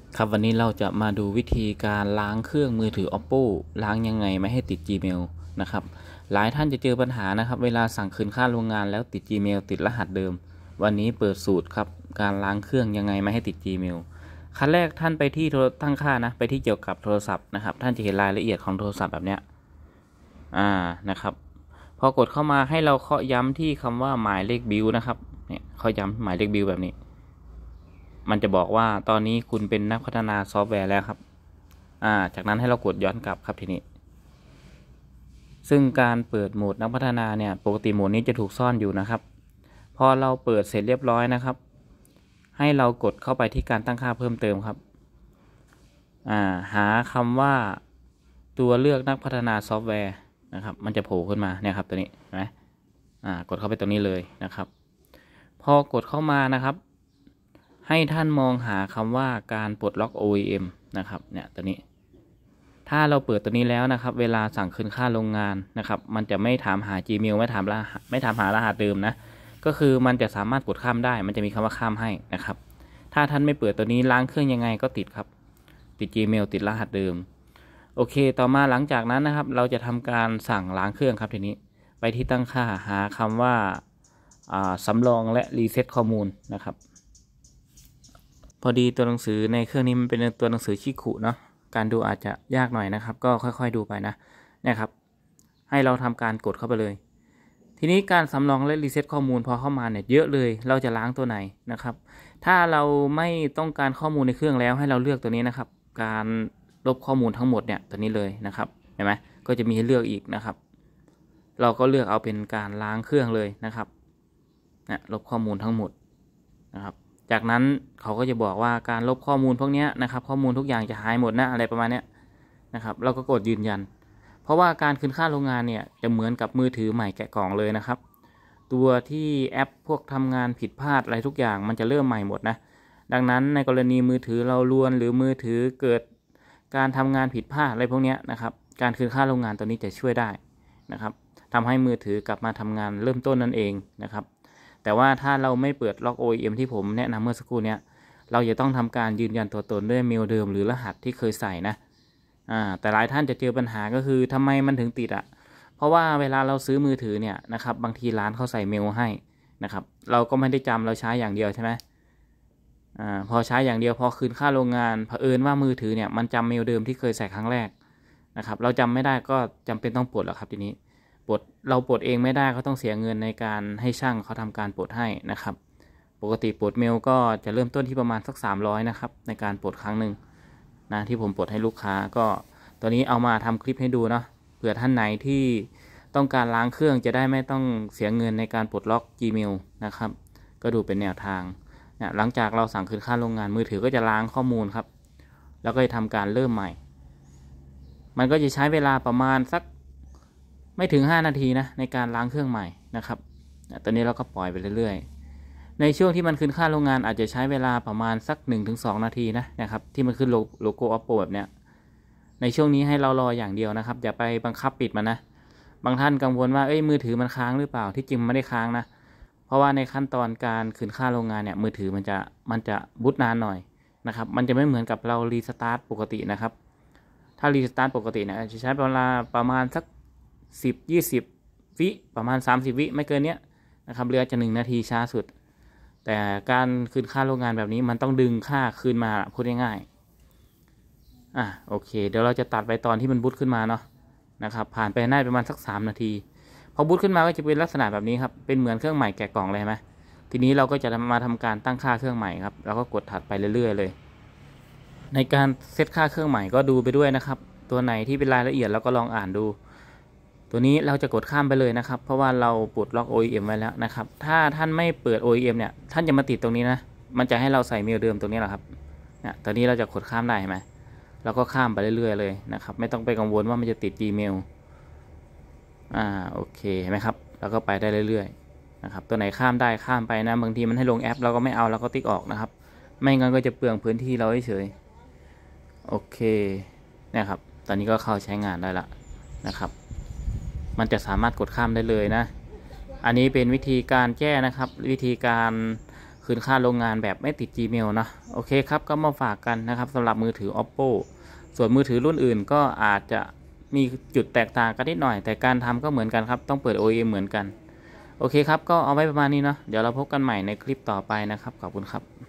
ครับวันนี้เราจะมาดูวิธีการล้างเครื่องมือถือ Oppo ล้างยังไงไม่ให้ติด Gmail นะครับหลายท่านจะเจอปัญหานะครับเวลาสั่งคืนค่าโรงงานแล้วติด Gmail ติดรหัสเดิมวันนี้เปิดสูตรครับการล้างเครื่องยังไงไม่ให้ติด Gmail ขั้นแรกท่านไปที่ตั้งค่านะไปที่เกี่ยวกับโทรศัพท์นะครับท่านจะเห็นรายละเอียดของโทรศัพท์แบบเนี้ยนะครับพอกดเข้ามาให้เราเคาะย้ำที่คำว่าหมายเลขบิลนะครับเนี่ยเคาะย้ำหมายเลขบิลแบบนี้มันจะบอกว่าตอนนี้คุณเป็นนักพัฒนาซอฟต์แวร์แล้วครับจากนั้นให้เรากดย้อนกลับครับทีนี้ซึ่งการเปิดโหมดนักพัฒนาเนี่ยปกติโหมดนี้จะถูกซ่อนอยู่นะครับพอเราเปิดเสร็จเรียบร้อยนะครับให้เรากดเข้าไปที่การตั้งค่าเพิ่มเติมครับหาคำว่าตัวเลือกนักพัฒนาซอฟต์แวร์นะครับมันจะโผล่ขึ้นมาเนี่ยครับตัวนี้นะกดเข้าไปตรงนี้เลยนะครับพอกดเข้ามานะครับให้ท่านมองหาคำว่าการปลดล็อก OEM นะครับเนี่ยตัวนี้ถ้าเราเปิดตัวนี้แล้วนะครับเวลาสั่งคืนค่าโรงงานนะครับมันจะไม่ถามหา Gmail ไม่ถามหารหัสเดิมนะก็คือมันจะสามารถกดข้ามได้มันจะมีคำว่าข้ามให้นะครับถ้าท่านไม่เปิดตัวนี้ล้างเครื่องยังไงก็ติดครับติด Gmail ติดรหัสเดิมโอเคต่อมาหลังจากนั้นนะครับเราจะทำการสั่งล้างเครื่องครับทีนี้ไปที่ตั้งค่าหาคำว่าสำรองและรีเซ็ตข้อมูลนะครับพอดีตัวหนังสือในเครื่องนี้มันเป็นตัวหนังสือชิคุเนาะการดูอาจจะยากหน่อยนะครับก็ค่อยๆดูไปนะนะครับให้เราทำการกดเข้าไปเลยทีนี้การสำรองและรีเซ็ตข้อมูลพอเข้ามาเนี่ยเยอะเลยเราจะล้างตัวไหนนะครับถ้าเราไม่ต้องการข้อมูลในเครื่องแล้วให้เราเลือกตัวนี้นะครับการลบข้อมูลทั้งหมดเนี่ยตัวนี้เลยนะครับเห็นไหมก็จะมีให้เลือกอีกนะครับเราก็เลือกเอาเป็นการล้างเครื่องเลยนะครับลบข้อมูลทั้งหมดนะครับจากนั้นเขาก็จะบอกว่าการลบข้อมูลพวกนี้นะครับข้อมูลทุกอย่างจะหายหมดนะอะไรประมาณนี้นะครับเราก็กดยืนยันเพราะว่าการคืนค่าโรงงานเนี่ยจะเหมือนกับมือถือใหม่แกะกล่องเลยนะครับตัวที่แอปพวกทำงานผิดพลาดอะไรทุกอย่างมันจะเริ่มใหม่หมดนะดังนั้นในกรณีมือถือเราลวนหรือมือถือเกิดการทำงานผิดพลาดอะไรพวกนี้นะครับการคืนค่าโรงงานตัวนี้จะช่วยได้นะครับทำให้มือถือกลับมาทำงานเริ่มต้นนั่นเองนะครับแต่ว่าถ้าเราไม่เปิดล็อก OEM ที่ผมแนะนำเมื่อสักครู่นี้เราจะต้องทำการยืนยันตัวตนด้วยเมลเดิมหรือรหัสที่เคยใส่นะแต่หลายท่านจะเจอปัญหาก็คือทำไมมันถึงติดเพราะว่าเวลาเราซื้อมือถือเนี่ยนะครับบางทีร้านเขาใส่เมลให้นะครับเราก็ไม่ได้จำเราใช้อย่างเดียวใช่ไหมพอใช้อย่างเดียวพอคืนค่าโรงงานเผอิญว่ามือถือเนี่ยมันจำเมลเดิมที่เคยใส่ครั้งแรกนะครับเราจำไม่ได้ก็จำเป็นต้องปลดแล้วครับทีนี้เราปลดเองไม่ได้เขาต้องเสียเงินในการให้ช่างเขาทำการปลดให้นะครับปกติปลดเมลก็จะเริ่มต้นที่ประมาณสัก300นะครับในการปลดครั้งหนึ่งนะที่ผมปลดให้ลูกค้าก็ตอนนี้เอามาทำคลิปให้ดูเนาะเผื่อท่านไหนที่ต้องการล้างเครื่องจะได้ไม่ต้องเสียเงินในการปลดล็อก Gmail นะครับก็ดูเป็นแนวทางเนี่ยหลังจากเราสั่งคืนค่าโรงงานมือถือก็จะล้างข้อมูลครับแล้วก็จะทำการเริ่มใหม่มันก็จะใช้เวลาประมาณสักไม่ถึง5นาทีนะในการล้างเครื่องใหม่นะครับตอนนี้เราก็ปล่อยไปเรื่อยๆในช่วงที่มันคืนค่าโรงงานอาจจะใช้เวลาประมาณสัก 1-2 นาทีนะครับที่มันขึ้นโลโก้ Oppo แบบเนี้ยในช่วงนี้ให้เรารออย่างเดียวนะครับอย่าไปบังคับปิดมันนะบางท่านกังวลว่ามือถือมันค้างหรือเปล่าที่จริงมันไม่ได้ค้างนะเพราะว่าในขั้นตอนการคืนค่าโรงงานเนี่ยมือถือมันจะบูตนานหน่อยนะครับมันจะไม่เหมือนกับเรารีสตาร์ทปกตินะครับถ้ารีสตาร์ทปกติเนี่ยจะใช้เวลาประมาณสัก10-20 วิประมาณ30 วิไม่เกินเนี้ยนะครับเรือจะ1 นาทีช้าสุดแต่การคืนค่าโรงงานแบบนี้มันต้องดึงค่าคืนมาพูดง่ายๆโอเคเดี๋ยวเราจะตัดไปตอนที่มันบูตขึ้นมาเนาะนะครับผ่านไปได้ประมาณสัก3 นาทีพอบูตขึ้นมาก็จะเป็นลักษณะแบบนี้ครับเป็นเหมือนเครื่องใหม่แกะกล่องเลยไหมทีนี้เราก็จะมาทำการตั้งค่าเครื่องใหม่ครับแล้วก็กดถัดไปเรื่อยๆเลยในการเซตค่าเครื่องใหม่ก็ดูไปด้วยนะครับตัวไหนที่เป็นรายละเอียดเราก็ลองอ่านดูตัวนี้เราจะกดข้ามไปเลยนะครับเพราะว่าเราปลดล็อก OEM ไว้แล้วนะครับถ้าท่านไม่เปิด OEM เนี่ยท่านจะมาติดตรงนี้นะมันจะให้เราใส่เมลเดิมตรงนี้แหละครับเนี่ยตอนนี้เราจะกดข้ามได้ไหมเราก็ข้ามไปเรื่อยๆเลยนะครับไม่ต้องไปกังวลว่ามันจะติด Gmail โอเคเห็นไหมครับแล้วก็ไปได้เรื่อยๆนะครับตัวไหนข้ามได้ข้ามไปนะบางทีมันให้ลงแอปเราก็ไม่เอาเราก็ติ๊กออกนะครับไม่งั้นก็จะเปลืองพื้นที่เราเฉยโอเคนะครับตอนนี้ก็เข้าใช้งานได้ละนะครับมันจะสามารถกดข้ามได้เลยนะอันนี้เป็นวิธีการแก้นะครับวิธีการคคืนค่าโรงงานแบบไม่ติด Gmail เนาะโอเคครับก็มาฝากกันนะครับสำหรับมือถือ Oppo ส่วนมือถือรุ่นอื่นก็อาจจะมีจุดแตกต่างกันนิดหน่อยแต่การทำก็เหมือนกันครับต้องเปิด OEM เหมือนกันโอเคครับก็เอาไว้ประมาณนี้เนาะเดี๋ยวเราพบกันใหม่ในคลิปต่อไปนะครับขอบคุณครับ